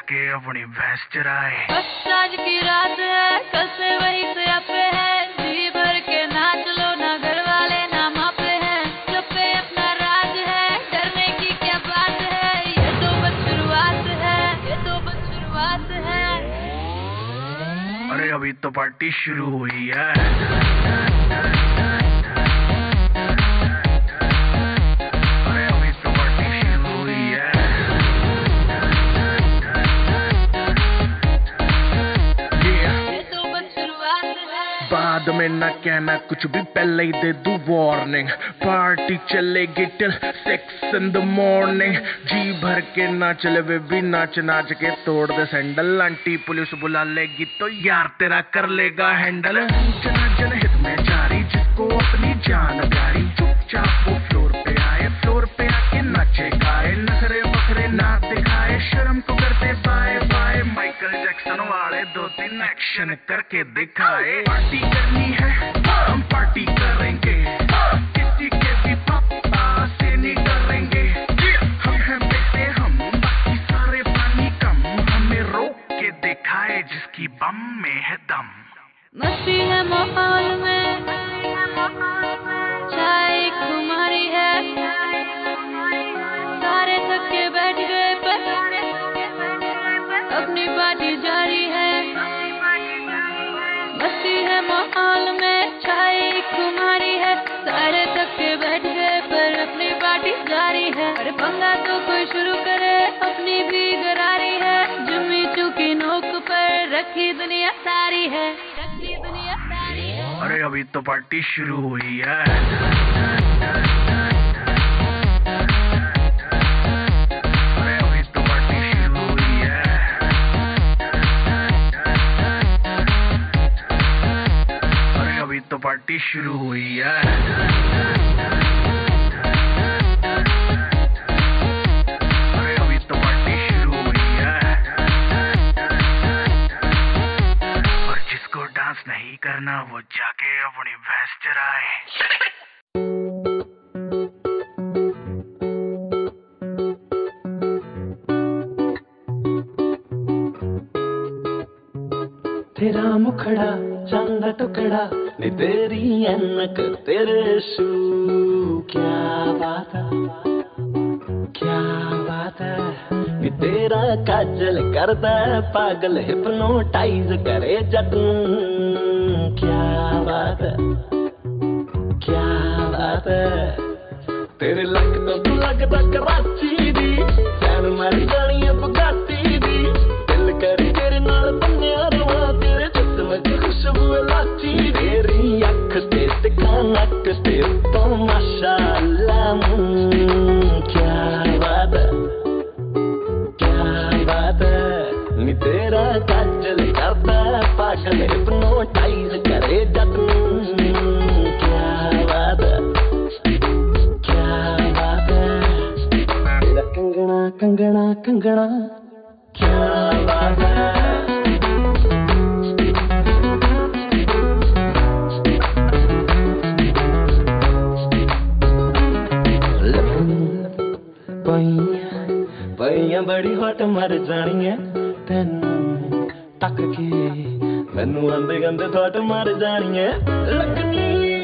जाके अपनी भैंस चराए। बस आज की रात है, कल से वही से पे है, जी भर के नाच लो, ना घर वाले ना माँ पे है, सब पे अपना राज है, डरने की क्या बात है, ये तो बस शुरुआत है, ये तो बस शुरुआत है। अरे अभी तो पार्टी शुरू हुई है। बाद में ना कहना कुछ भी, पहले ही दे दूं वार्निंग। पार्टी चलेगी टिल 6 in the morning। जी भर के ना चले वे भी नाच नाच के तोड़ दे सैंडल। आंटी पुलिस बुला लेगी तो यार तेरा कर लेगा हैंडल। जनहित में जारी, जिसको अपनी जान प्यारी, चुपचाप वो फ्लोर पे आए, फ्लोर पे आके नाचे गाए, नखरे बखरे ना दिखाए, शर्म को करते बाय बाय। माइकल जैक्सन वाले 2-3 एक्शन करके दिखाए। पार्टी करनी है हम पार्टी करेंगे, किसी के भी पापा से नहीं डरेंगे। हम हैं बेटे हम, बाकी सारे पानी कम, हमें रोक के दिखाए जिसकी बम में है दम। मस्ती है माहौल में, चाय खुमारी है, सारे थक के बैठ गए पर अपनी पार्टी जारी है। मस्ती है माहौल में, चाय खुमारी है, सारे थक के बैठ गए पर अपनी पार्टी जारी है। अरे पंगा तो कोई शुरू करे, अपनी भी गरारी है, जुम्मी चूकी नोक पर रखी दुनिया सारी है, रखी दुनिया सारी है। अरे अभी तो पार्टी शुरू हुई है। तो पार्टी शुरू हुई है। अरे अभी तो पार्टी शुरू हुई है। और जिसको डांस नहीं करना वो जाके अपनी भैंस चराए। तेरा मुखड़ा चंद टुकड़ा, नी तेरी ऐनक तेरे शू, क्या बात है, क्या बात है। नी तेरा काजल करदा पागल, हिप्नोटाइज करे जट नूं, क्या बात है, क्या बात है। तेरे लगदा कराची दी, चैन मारी जानी है बुगाटी दी, दिल करी तेरे नाल बन्निया रवां, तेरे जिस्म च खुशबू लाची, तेरी अख ते तिखा नक ते तो माशाअल्लाह, क्या बात है, क्या बात है। नी तेरा काजल करदा पागल, हिप्नोटाइज करे जट नूं, क्या बात है, क्या बात है। तेरा कंगना कंगना कंगना, क्या बात है। पईया बड़ी हट मर जानी है, तेनू तक के मैनू आंदे गंदे थोट मर जानी है। लगनी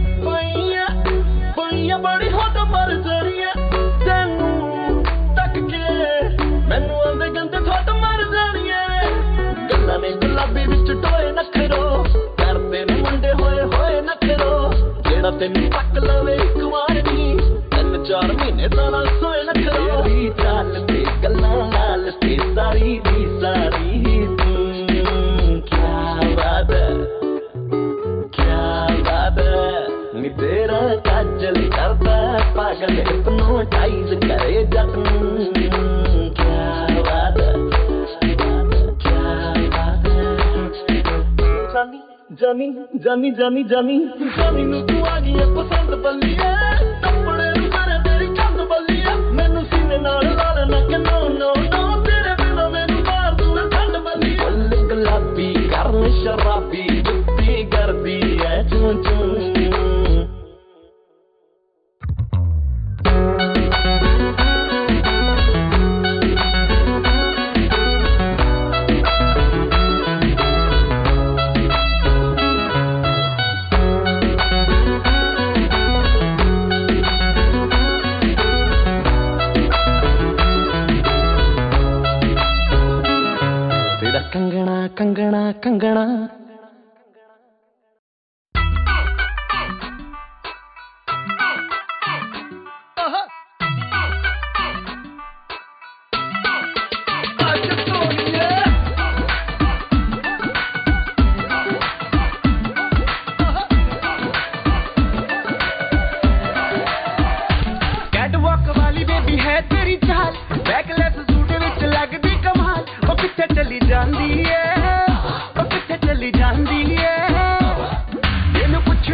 पईया बड़ी हट मर जानी है, तेनू तक के मैनू आंदे गंदे थोट मर जानी है। गल्लां ने गुलाबी विच टोए नखरो, करदे ने मुंडे होए होए नखरो, जेड़ा तेनू तक लवे इक वार नी, 3-4 महीने तो ना सोए नखरो। तेरी चाल ते गल्लां नाल ते सारी दी सारी तू, क्या बात है, क्या बात है। नी तेरा काजल करदा पागल, हिप्नोटाइज करे जट नूं, क्या बात है, क्या बात है। जानी जानी जानी जानी जानी नू तू आ गई है पसंद बल्लिए, टप्पड़े नू करे तेरी चंद बल्लिए, मैनू सीने नाल ला लेना कि नो नो नो, तेरे बिना मैनू मार दूं ठंड बल्लिए। फुल गुलाबी करन शराबी, जुत्ती करदी है चूं चूं।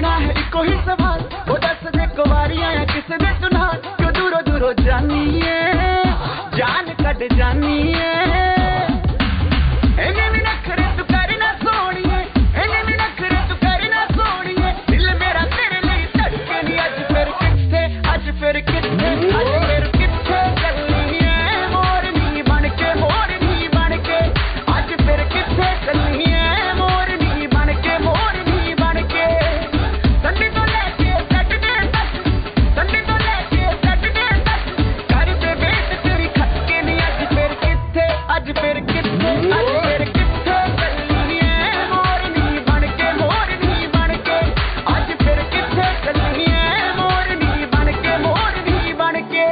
पूछना है इको ही सवाल, वो दस दे कुवारियां या किस दे सुनाल, क्यों दूरो दूरो जानी है, जान कट जानी है। इन्हें भी नखरे तू करना सोनिए, इन्हें भी नखरे तू करना सोनिए, दिल मेरा तेरे लिए धड़के नहीं। आज फिर किथे, आज फिर किथे, आज फिर किथे चलनी है मोरनी बनके, मोरनी बनके। आज फिर किथे चलनी है मोरनी बनके, मोरनी बनके। संडे तो लेके सैटरडे तक, संडे तो लेके सैटरडे तक, कर दे वेट तेरी खटके नहीं। आज फिर किथे, आज फिर किथे, आज फिर किथे चलनी है मोरनी बनके, मोरनी बनके। आज फिर किथे चलनी है मोरनी बनके, मोरनी बनके।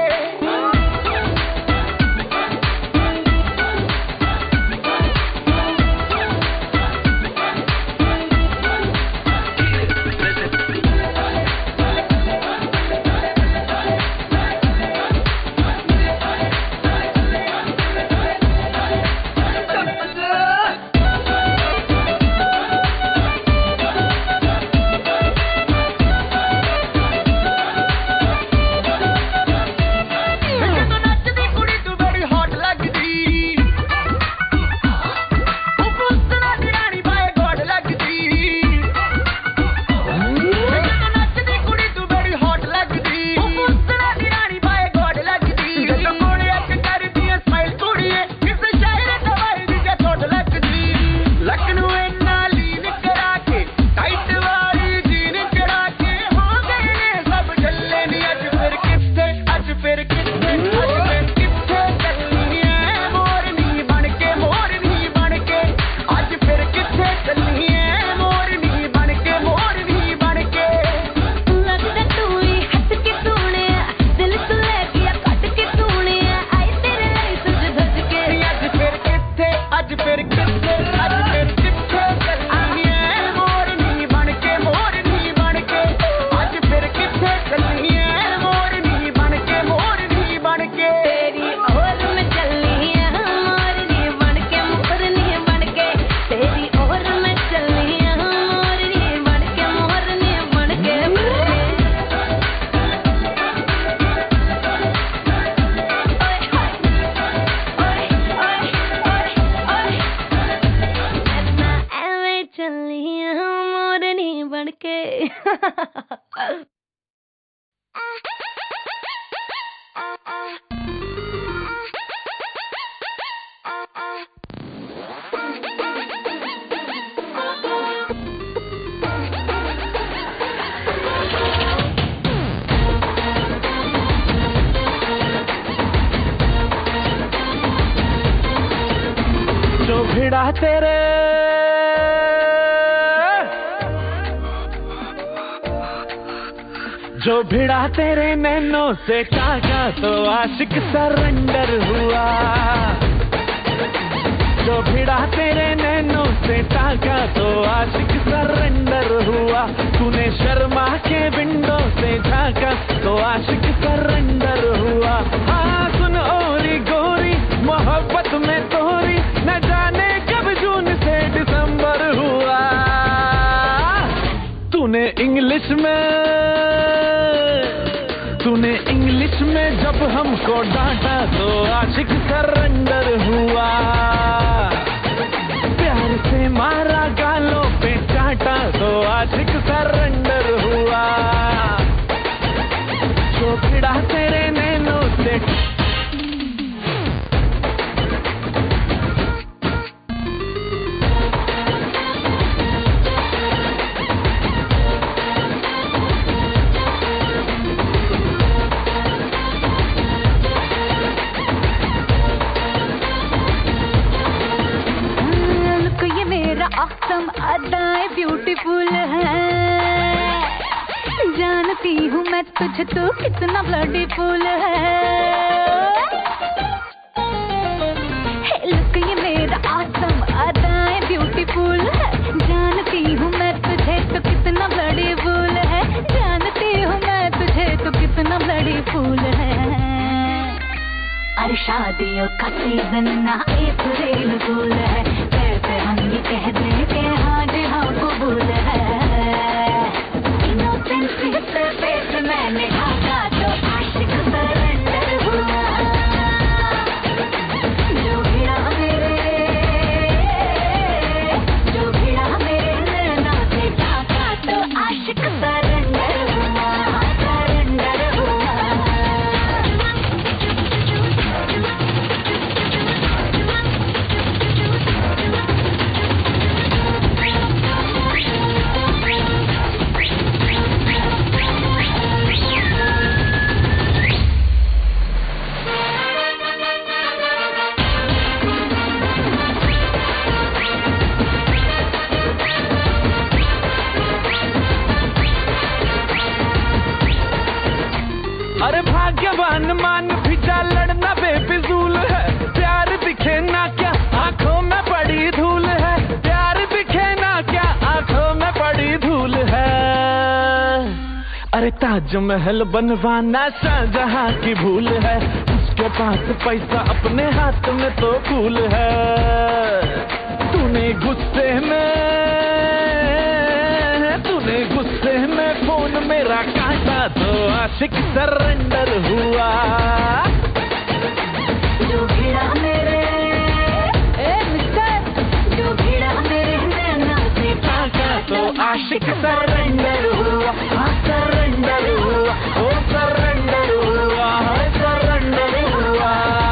जो भिड़ा तेरे जो भिड़ा तेरे नैनों से काका तो आशिक सरेंडर हुआ। जो भिड़ा तेरे नैनों से ताका तो आशिक सरेंडर हुआ। तूने शर्मा के विंडो से झांका तो आशिक सरेंडर हुआ। हाँ सुन ओरी गोरी मोहब्बत में तोरी, न जाने कब जून से दिसंबर हुआ। तूने इंग्लिश में जब हमको डांटा तो आशिक सरेंडर हुआ। प्यार से मारा गालों पे चाटा तो आशिक सरेंडर हुआ। जो भिड़ा तेरे नैनों से आसम अदाएं ब्यूटीफुल है, जानती हूँ मैं तुझे तो कितना ब्लडीफुल है। लुक ये मेरा आसम अदाएं ब्यूटीफुल है, जानती हूँ मैं तुझे तो कितना ब्लडीफुल है। जानती हूँ मैं तुझे तो कितना ब्लडीफुल है। अरे शादियों का सीजन ना अप्रैल फूल है, कैसे हम ये कह दें कि हाँ जी हाँ कबूल है। जान मान भी जा लड़ना बेफिजूल है, प्यार दिखे ना क्या आंखों में पड़ी धूल है, प्यार दिखे ना क्या आंखों में पड़ी धूल है। अरे ताजमहल बनवाना शाहजहां की भूल है, उसके पास पैसा अपने हाथ में तो फूल है। तूने गुस्से में फोन मेरा काटा तो आशिक सरेंडर हुआ। जो भिड़ा मेरे मिस्टर, जो भिड़ा मेरे नैना से काटा तो आशिक सरेंडर हुआ, सरेंडर हुआ, ओ सरेंडर हुआ, सरेंडर हुआ।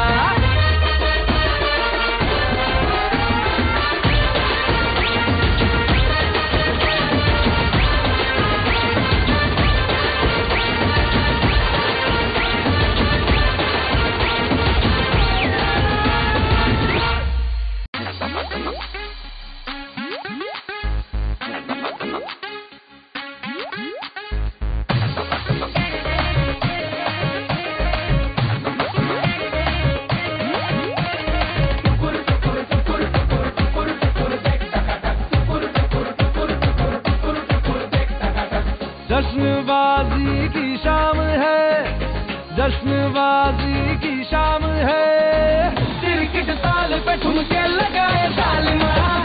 जश्नबाजी की शाम है, जश्नबाजी की शाम है, क्रिकेट ताल पे ठुमके लगाए तालियां।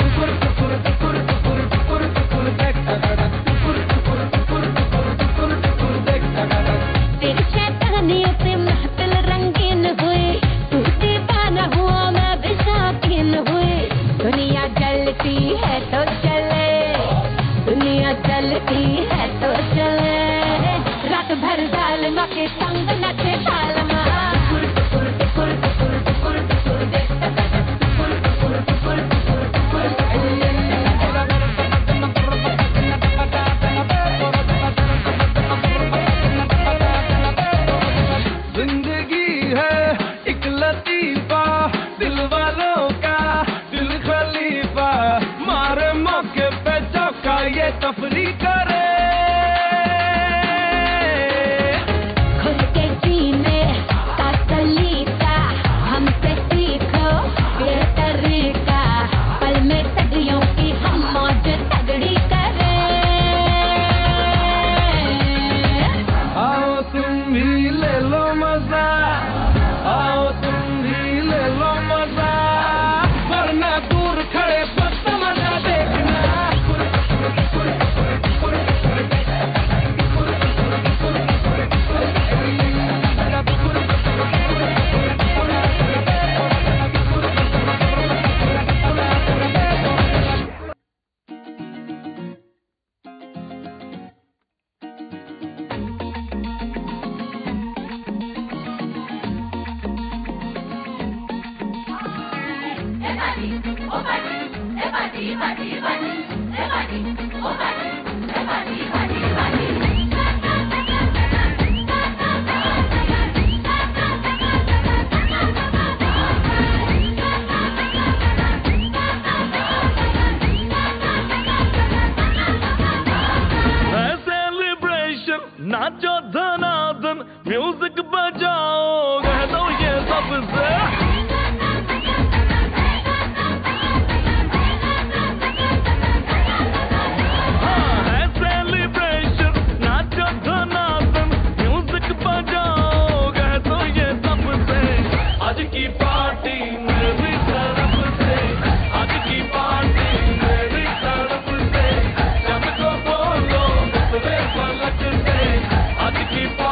तेरी शैतानियों से महफिल रंगीन हुई, तू दीवाना हुआ मैं भी शौकीन हुई। दुनिया जलती है तो चले, दुनिया जलती है तो चले, रात भर जालिमा के संग नचे तालमा। जिंदगी है एक लतीफा, दिल वालों का दिल खलीफा, मारे मौके पे चौका ये तफरी करे। खुद के जीने का सलीका हमसे सीखो ये तरीका, पल में सदियों की हम मौज तगड़ी करें। आओ तुम भी ले लो मजा, आओ तुम भी ले लो मजा, वरना दूर खड़े बस मजा देखना। नाचो धनाधन म्यूजिक बजाओ, कह दो ये सबसे। हाँ है सेलिब्रेशन, नाचो धनाधन म्यूजिक बजाओ, कह दो ये सबसे। आज की पार्टी मेरी तरफ से, आज की पार्टी मेरी तरफ से, सबको बोलो दूसरे पलक से, आज की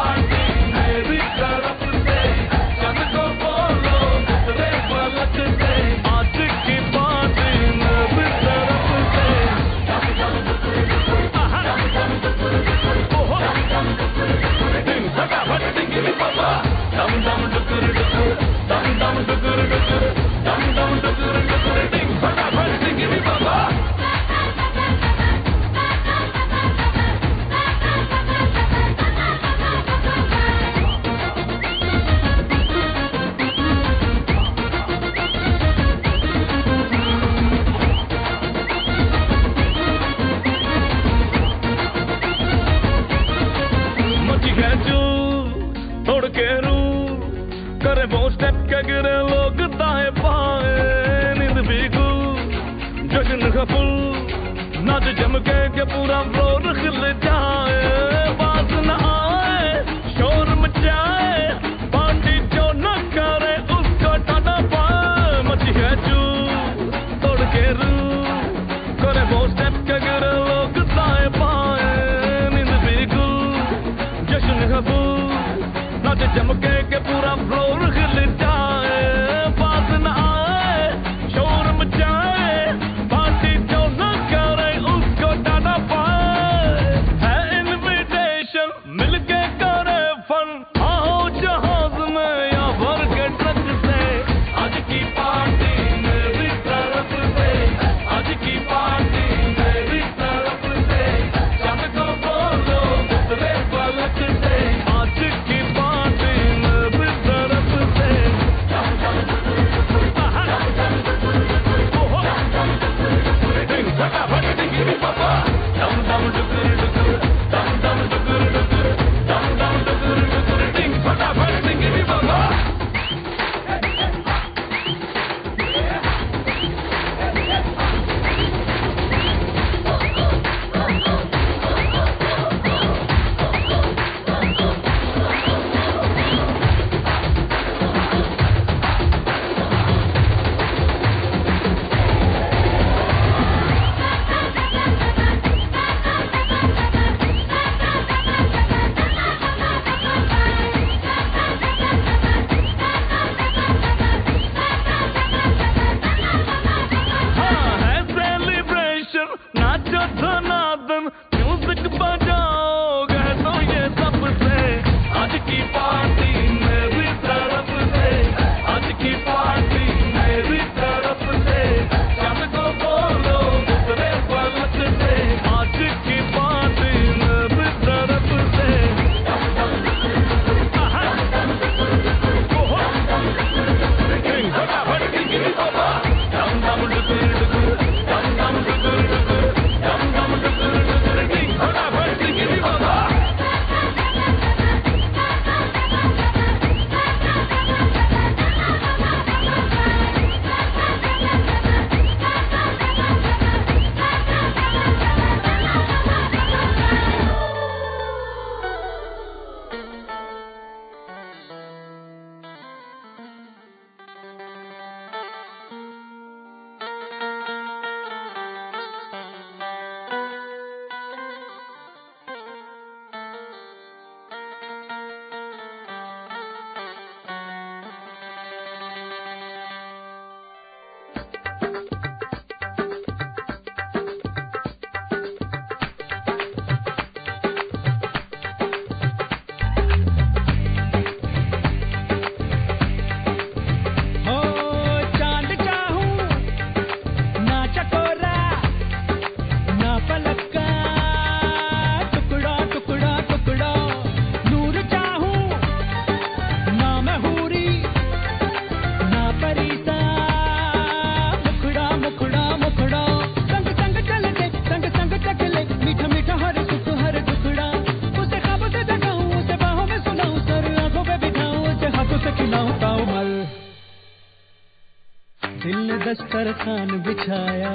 दस्तरखान बिछाया,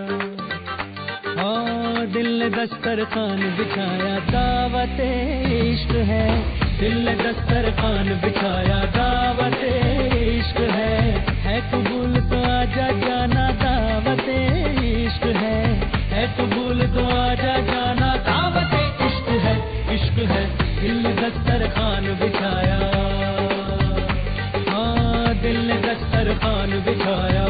हाँ दिल ने दस्तरखान बिछाया, दावत इश्क है। दिल ने दस्तरखान बिछाया, दावत इश्क है कबूल तो आजा जाना, दावत इश्क है कबूल तो आजा जाना, दावत इश्क है। दिल ने दस्तरखान बिछाया, हाँ दिल ने दस्तरखान बिछाया।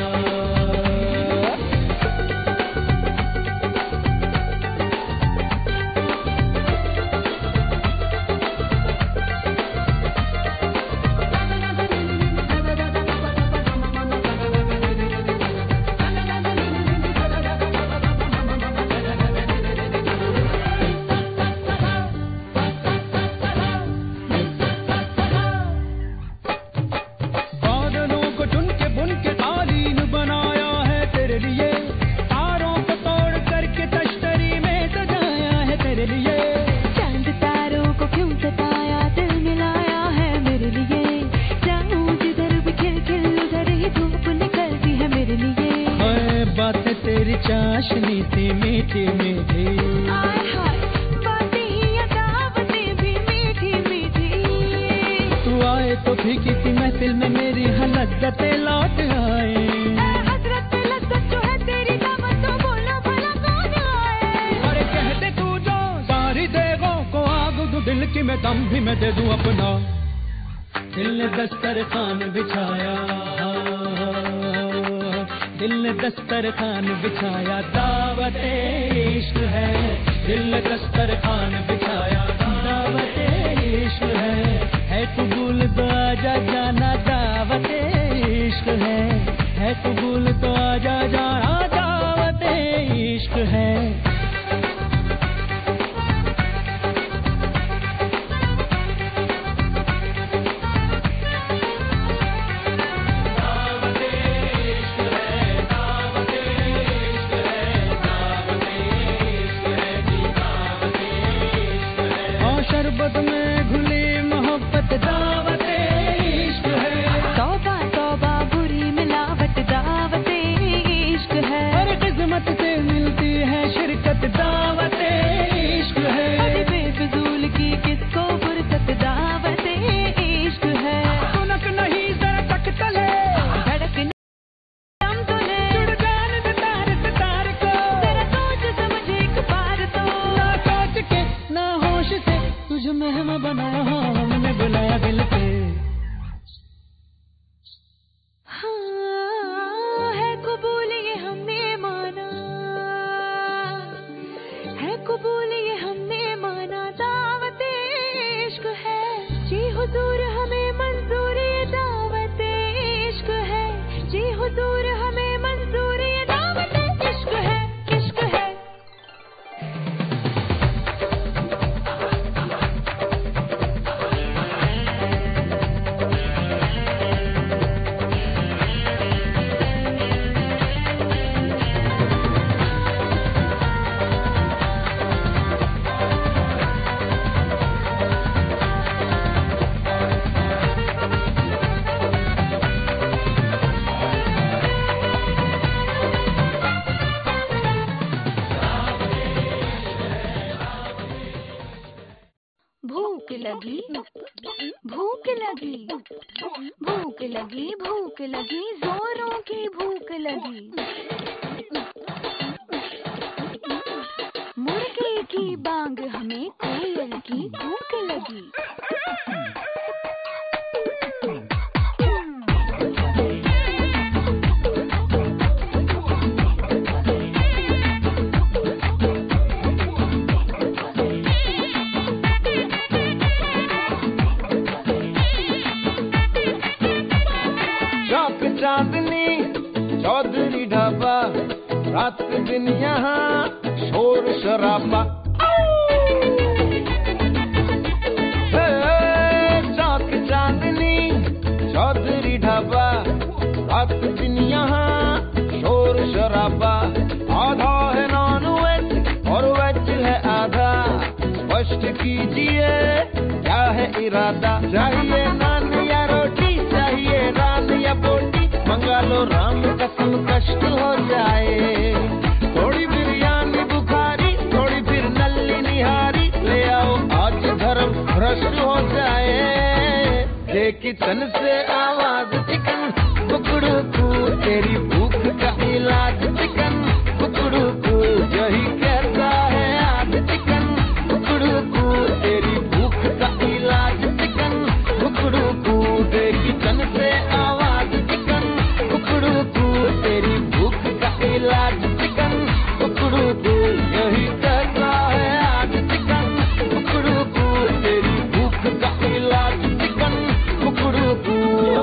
चाशनी थी मीठी मीठी, बातें ही अदावतें भी मीठी मीठी, तू आए तो फीकी थी महफिल में मेरी लज्जतें लौट आए, हजरत लज्जत जो है तेरी दावत तो बोलो भला कौन आए। अरे कह दे तू जो सारी देगों को आग दू दिल की मैं दम भी मैं दे दूं अपना। दिल ने दस्तरखान बिछाया, दिल ने दस्तरखान बिछाया, दावत इश्क है। दिल ने दस्तरखान बिछाया, दावत इश्क है कबूल तो आजा जाना, दावत इश्क है कबूल तो आजा जाना, दावत इश्क है। शरबत में घुली मोहब्बत, दावत इश्क है। तौबा तौबा बुरी मिलावट, दावत इश्क है। हर किस्मत से मिलती है शिरकत, दावत इश्क है। अभी बेफिजूल की किसको फुर्सत, दावत इश्क है। सुनक नहीं जरा तक तले, धड़क दम तोले, जुड़ जान दे तार से तार को, जरा सोच समझ एक बार तो, ना सोच के ना होश से तुझे मेहमा बनाया, हमने बुलाया दिल पे। हाँ है कबूल ये हमने माना, है कबूल ये हमने माना, दावत इश्क है। जी हुजूर हमें मंजूर ये दावत इश्क है, जी हुजूर हमें मंजूर ये दावत इश्क है, इश्क है। भूख लगी, भूख लगी, भूख लगी, भूख लगी, जोरों की भूख लगी। मुर्गे की बांग हमें कोयल की भूख लगी। चांदनी चौधरी ढाबा, रात दिन यहाँ शोर शराबा। चौक चांदनी चौधरी ढाबा, रात दिन यहाँ शोर शराबा। आधा है नॉन वेज और वेज है आधा, स्पष्ट कीजिए क्या है इरादा। चाहिए नान या रोटी, चाहिए रान या बोटी, मंगा लो राम कसम। भ्रष्ट हो जाए। थोड़ी बिरयानी बुखारी, थोड़ी फिर नल्ली निहारी, ले आओ आज धर्म भ्रष्ट हो जाए। ये किचन से आवाज चिकन कुकड़ू कू, तेरी भूख का इलाज चिकन कुकड़ू कू, यही कहता है आज चिकन कुकड़ू कू, तेरी भूख का इलाज चिकन कुकड़ू कू। ये किचन से आवाज चिकन कुकड़ू कू, तेरी भूख का इलाज चिकन कुकड़ू कू, यही कहता है आज चिकन कुकड़ू कू, तेरी भूख का इलाज चिकन कुकड़ू कू।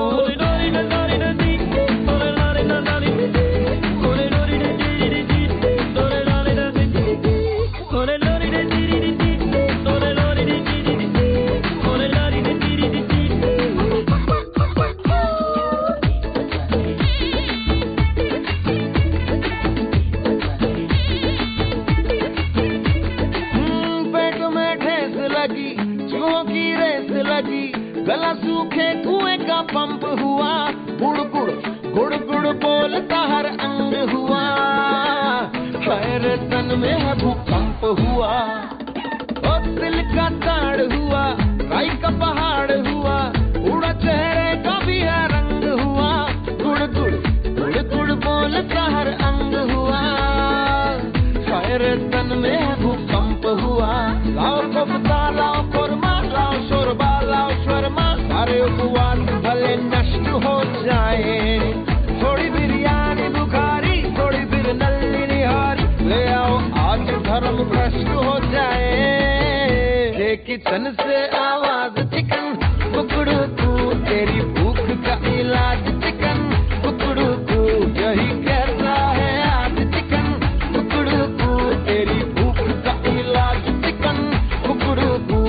गला सूखे कुएं का पंप हुआ, गुड़ गुड़ गुड़ गुड़ बोलता हर अंग हुआ, पैर तन में है भूकंप हुआ, और दिल का ताड़ हुआ, राई का पहाड़ हुआ, उड़ा चेहरे का भी है रंग हुआ, गुड़ गुड़ गुड़ गुड़ बोलता हर अंग हुआ, पैर तन में है भूकंप हुआ। लाओ कोफ्ता लाओ कोरमा लाओ शोरबा लाओ शर्मा, सारे उपवास भले नष्ट हो जाए। थोड़ी बिरयानी बुखारी, थोड़ी फिर नल्ली निहारी, ले आओ आज धर्म भ्रष्ट हो जाए। ये किचन से आवाज चिकन कुकड़ू कू, तेरी भूख का इलाज चिकन कुकड़ू कू, यही कहता है आज चिकन कुकड़ू कू, तेरी भूख का इलाज चिकन कुकड़ू कू।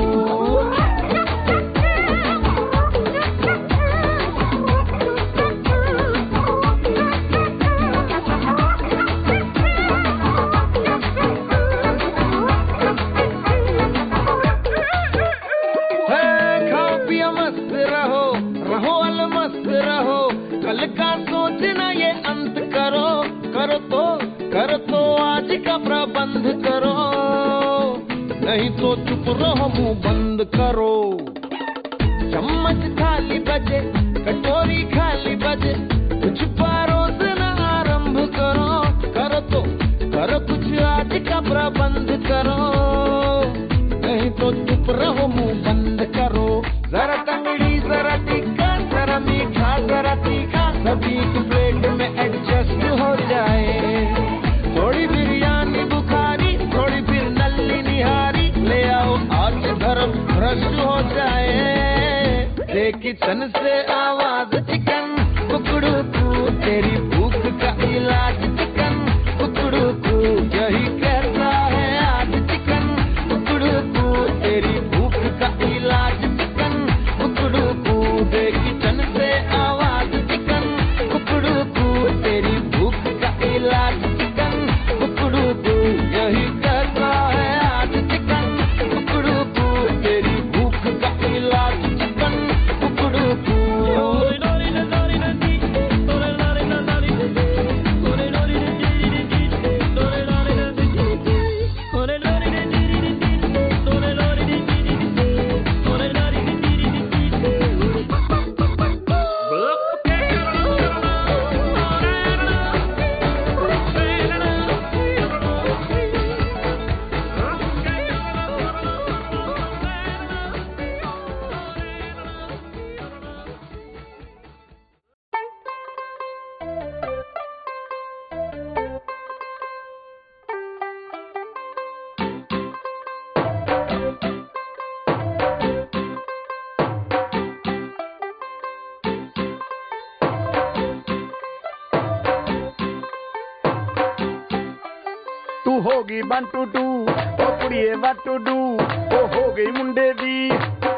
कल का सोचना ये अंत करो, कर तो आज का प्रबंध करो, नहीं तो चुप रहो मुंह बंद करो। चम्मच खाली बजे कटोरी खाली बजे, कुछ परोसना आरंभ करो, कर कुछ आज का प्रबंध करो, नहीं तो चुप रहो मुंह बंद करो। जरा टंगड़ी जरा टिक्का जरा मीठा जरा तीखा, सभी की प्लेट में एडजस्ट हो जाए। थोड़ी बिरयानी बुखारी, थोड़ी फिर नल्ली निहारी, ले आओ आज धर्म भ्रष्ट हो जाए। ये किचन से आवाज चिकन कुकड़ू कू, तेरी भूख का इलाज चिकन कुकड़ू कू, यही कहता है आज चिकन कुकड़ू कू, तेरी भूख का इलाज चिकन कुकड़ू कू। ये किचन से आवाज चिकन कुकड़ू कू, तेरी भूख का इलाज चिकन कुकड़ू कू, यही कहता है आज चिकन कुकड़ू कू, तेरी भूख का इलाज चिकन कुकड़ू कू। हो गई 1 2 2 ओ कुड़िए what to do, ओ हो गई मुंडे दी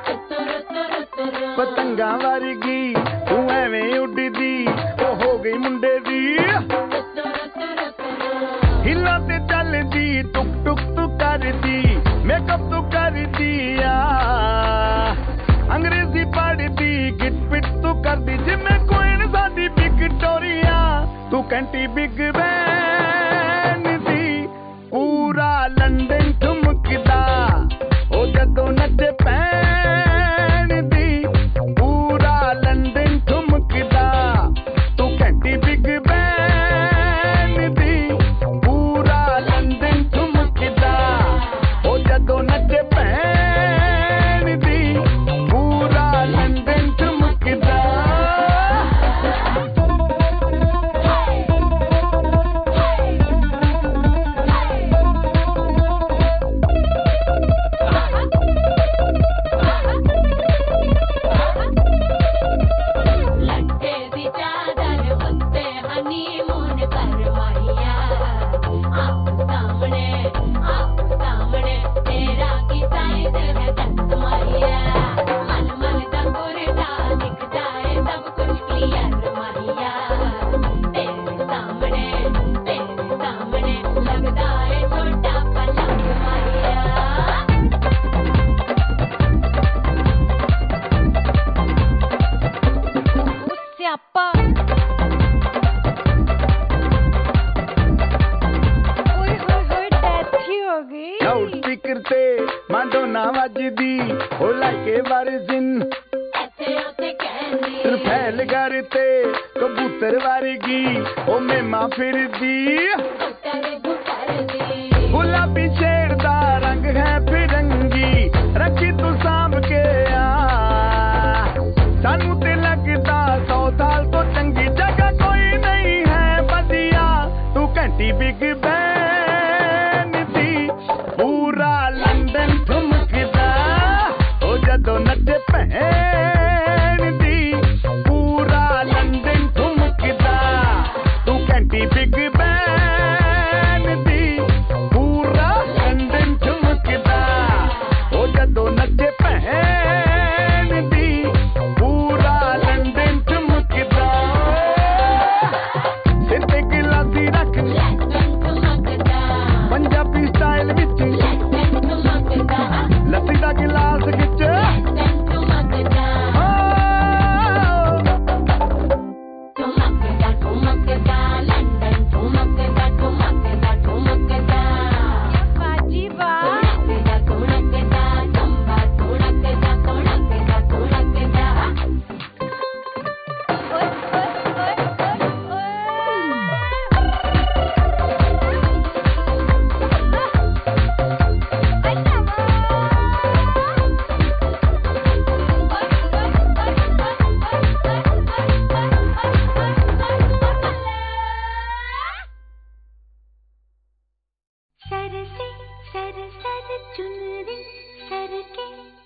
पतंगा वारगी, तू एवें उड़दी, ओ हो गई मुंडे दी। हिला ते चलदी टुक टुक तू करदी, मेकअप तू कर दिया, अंग्रेजी पढ़दी, गिट पिट तू करदी, जिम्मे कोई साडी विक्टोरिया। तू घंटी बिग बैन दी पूरा लंदन ठुमकदा ओ जदों नच पैन दी पूरा लंदन ठुमकदा तू घंटी बिग बैन दी पूरा लंदन ठुमकदा ओ जदों नच पैन दी पूरा लंदन ठुमकदा लट्टे दी चादर उत्ते हनीमून करवाइया सामने तेरा की साइज है तस्माइया मन मन दा गुरदा दिख जाए सब कुछ क्लियर माहिया तेरे सामने लगदा है छोटा पलंग माहिया स्यापा ओए होए डेथ ही हो गई लाउड स्पीकर ते माडोना वजदी ओ लाइके वारिजिन ऐसे होते कहनी फैल करते कबूतर वारगी ओ मेमा फिरदी गुटर दी गुलाबी शेर दा रंग है फिरंगी रखी तू सांभ के आ सानू ते लगदा 100 साल तो चंगी जगह कोई नहीं है बदिया तू घंटी बिग बैन दी पूरा लंदन ठुमकदा ओ जदों नच पैन दी पूरा लंदन ठुमकदा तू घंटी बिग बैन दी पूरा लंदन ठुमकदा ओ जदों नच पैन दी पूरा लंदन ठुमकदा सिर ते गिलासी रख पंजाबी स्टाइल विच लस्सी दा गिलास खिच बाजी वाह सर से सर चुनरी सर के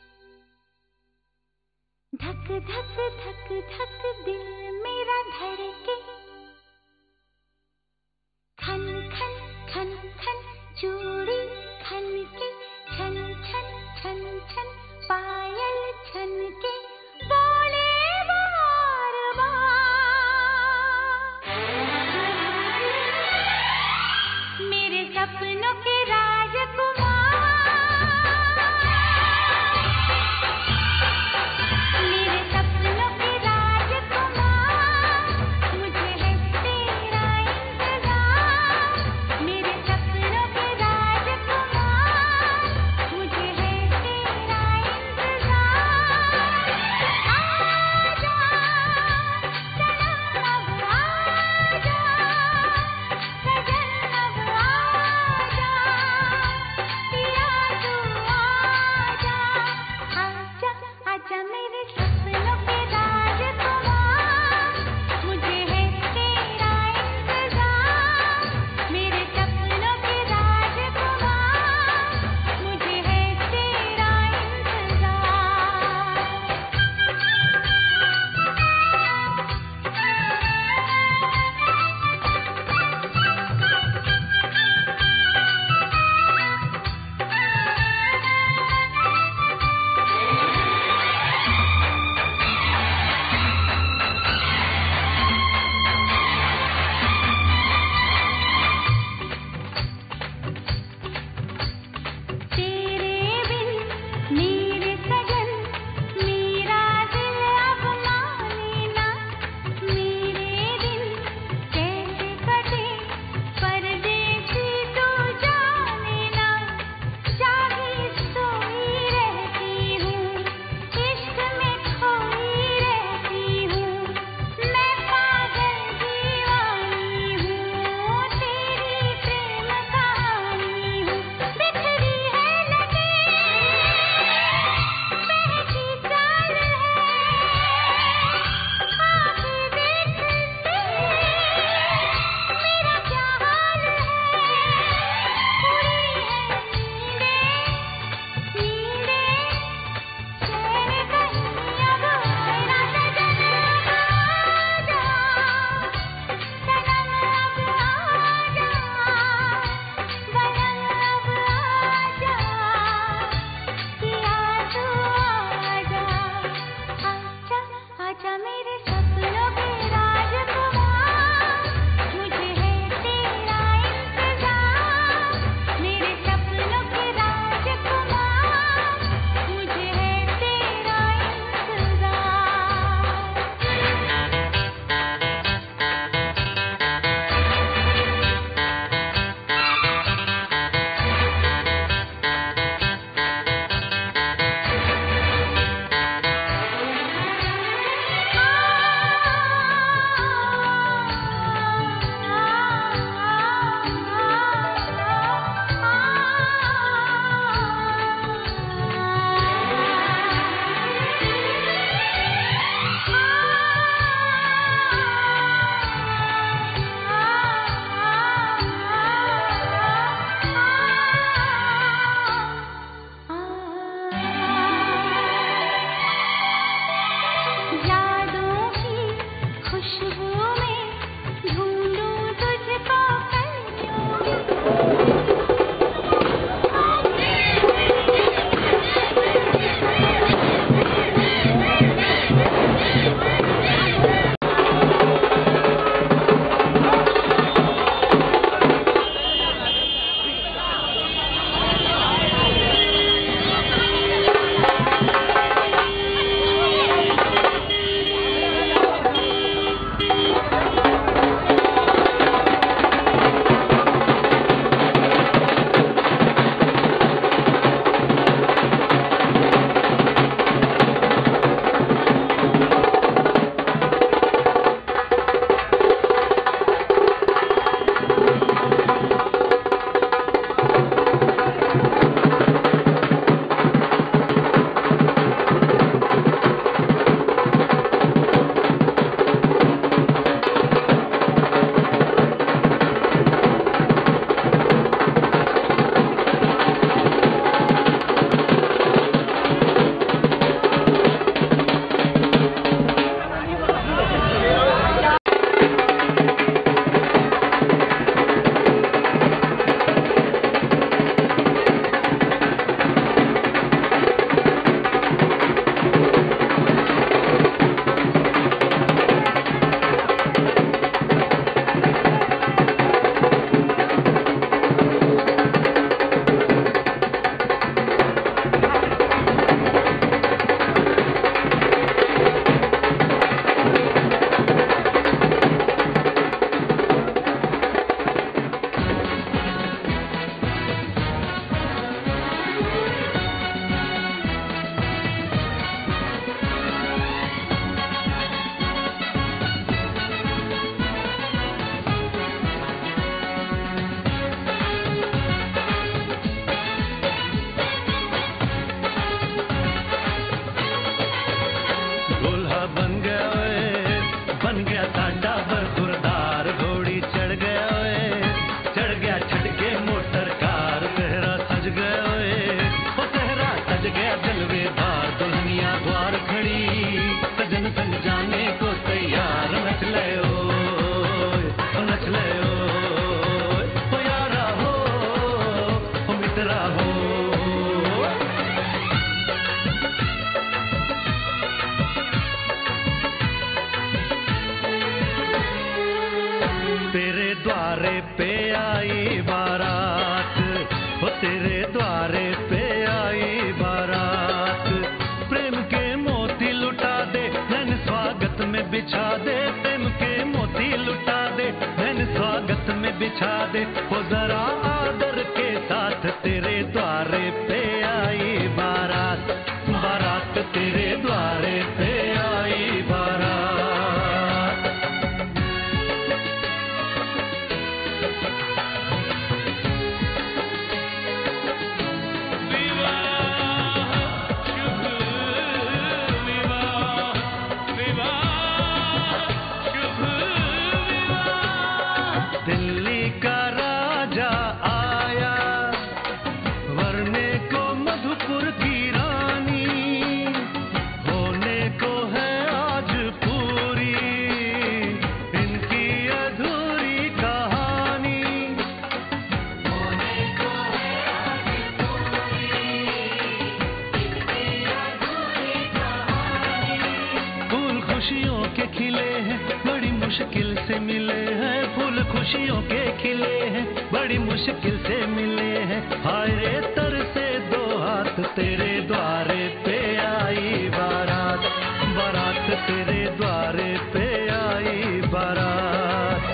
धक धक धक धक दिल मेरा धड़के खन खन खन खन चूड़ी खन के छन छन छन छन पायल छन के बोले बार बार मेरे सपनों के राजकुमार मेरे सपनों के राजकुमार मुझे तेरे द्वारे पे आई बारात। प्रेम के मोती लुटा दे नैन स्वागत में बिछा दे, प्रेम के मोती लुटा दे नैन स्वागत में बिछा दे। वो जरा आदर के साथ तेरे द्वारे पे आई बारात, बारात तेरे द्वारे पे आई बारात। दिल्ली का राजा आया वरने को मधुपुर की रानी, होने को है आज पूरी इनकी अधूरी कहानी। होने को है आज पूरी इनकी अधूरी कहानी। फूल खुशियों के खिले हैं बड़ी मुश्किल से मिले हैं, फूल खुशियों के खिले हैं बड़ी मुश्किल से मिले हैं। हाय रे तर से दो हाथ तेरे द्वारे पे आई बारात, बारात तेरे द्वारे पे आई बारात।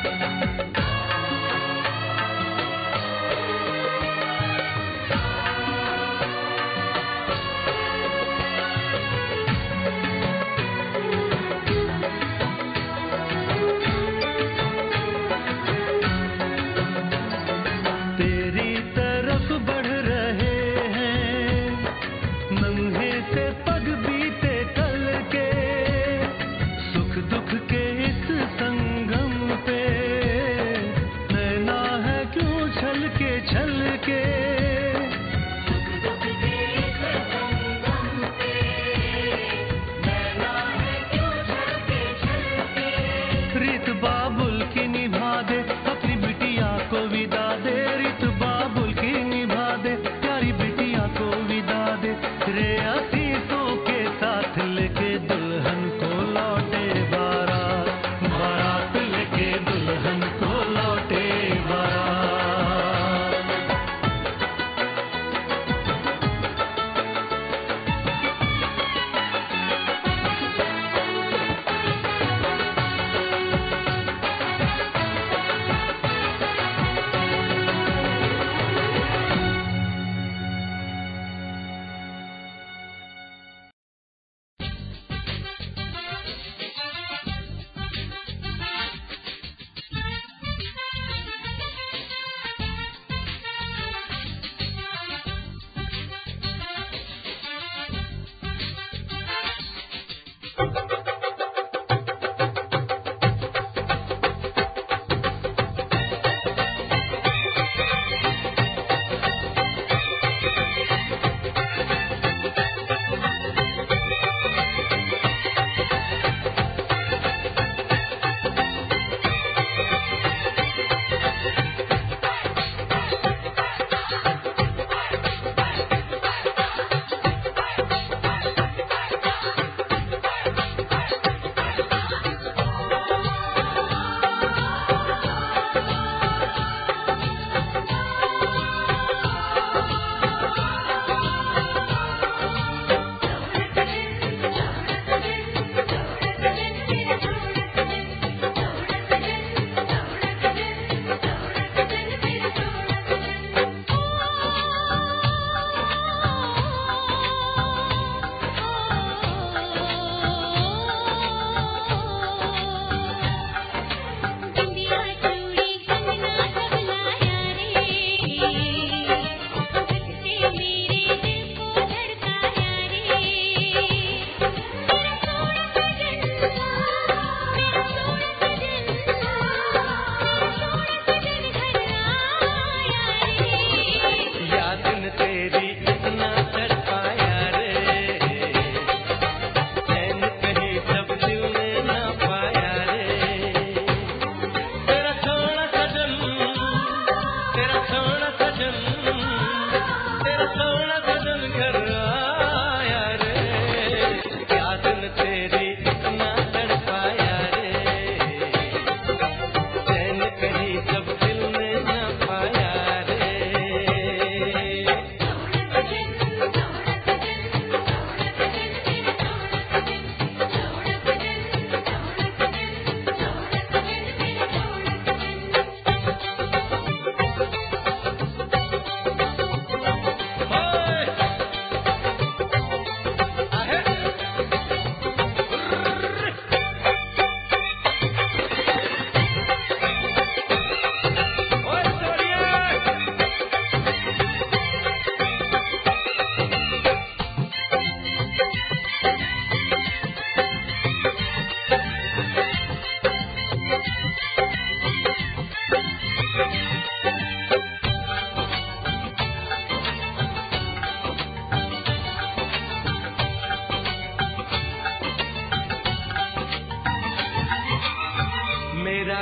तेरी तरफ बढ़ रहे हैं नन्हे से पग बीते कल के, सुख दुख के इस संगम पे नैना है क्यों छलके छलके। सुख दुख के इस संगम पे नैना है क्यों छलके छलके। रीत बाबुल की निभा दे अपनी बिटिया को विदा दे, रीत बाबुल की निभा दे प्यारी बिटिया को विदा दे। रे आशीषों के साथ लेके दुल्हन को लौटे बारात, बारात लेके दुल्हन को लौटे बारात।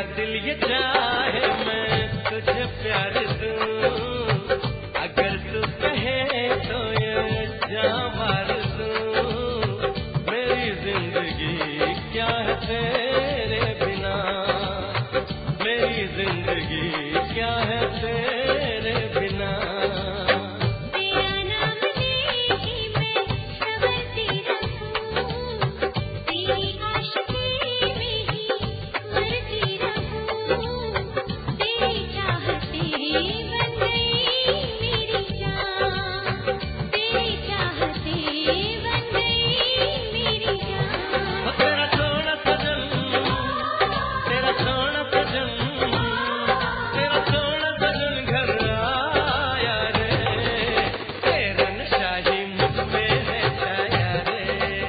दिल ये चाहे मैं तुझे प्यार दूं, अगर तू कहे तो ये जान मार दूं। मेरी जिंदगी क्या है तेरे बिना, मेरी जिंदगी क्या है तेरे बिना। तेरा नाम लेके मैं संवरती रहूं, तेरी आशिकी में ही मरती रहूं। तेरी चाहते बन गई मेरी जान, तेरी चाहते बन गई मेरी जान। तेरा छोड़ा सजन, तेरा छोड़ा सजन, तेरा छोड़ा सजन घर आया रे। तेरा नशा ही मुझ में है छाया रे,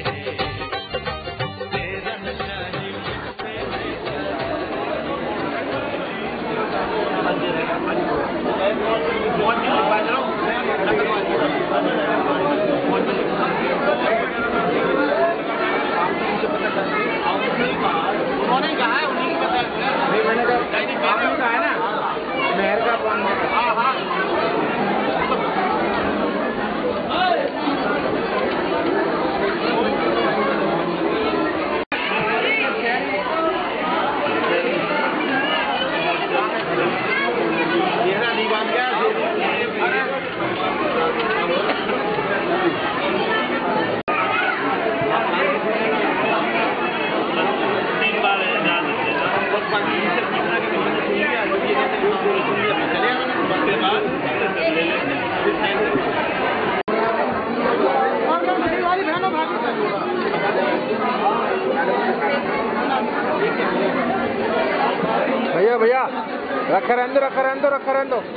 तेरा नशा ही मुझ में है उन्होंने कहा है, उन्हीं को पता है। मैंने कहा है ना, मेहर का पान। हाँ हाँ भैया भैया रखा रहने दो, रखा रहने दो, रखा रहने दो।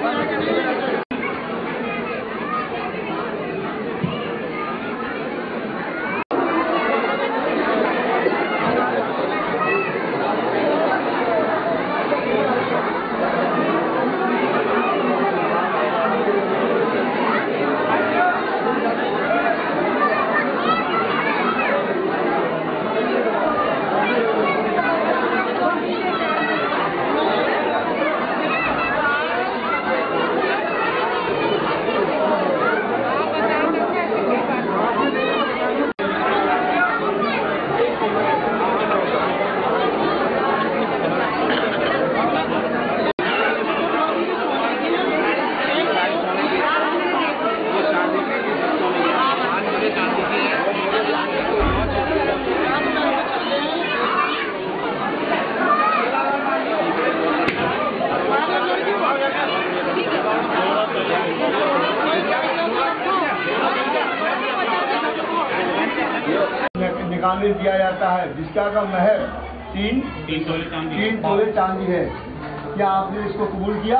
निकालने दिया जाता है, जिसका का महर तीन तोले चांदी है। क्या आपने इसको कबूल किया?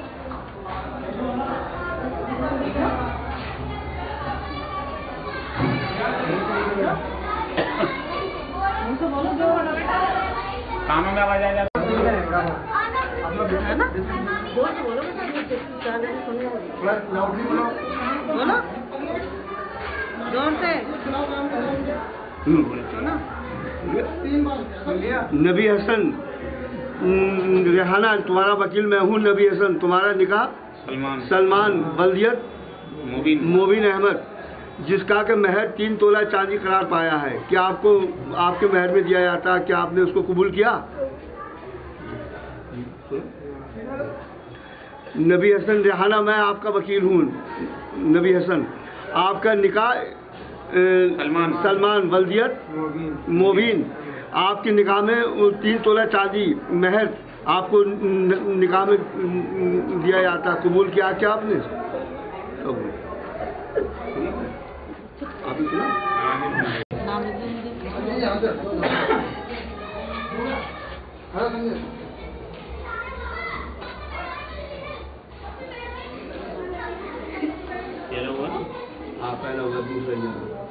कानों में आवाज आ जाती नबी हसन रेहाना, तुम्हारा वकील मैं हूँ। नबी हसन, तुम्हारा निकाह सलमान बल्दियत मोबिन अहमद, जिसका के महर 3 तोला चांदी करार पाया है। क्या आपको आपके महर में दिया जाता है? क्या आपने उसको कबूल किया? नबी हसन रेहाना, मैं आपका वकील हूँ। नबी हसन, आपका निकाह सलमान बल्दियत मोबिन, आपके निकाह में 3 तोला चांदी महर आपको निकाह में दिया जाता है। कबूल किया क्या आपने? आपने सुना? पहला होगा, दूसरा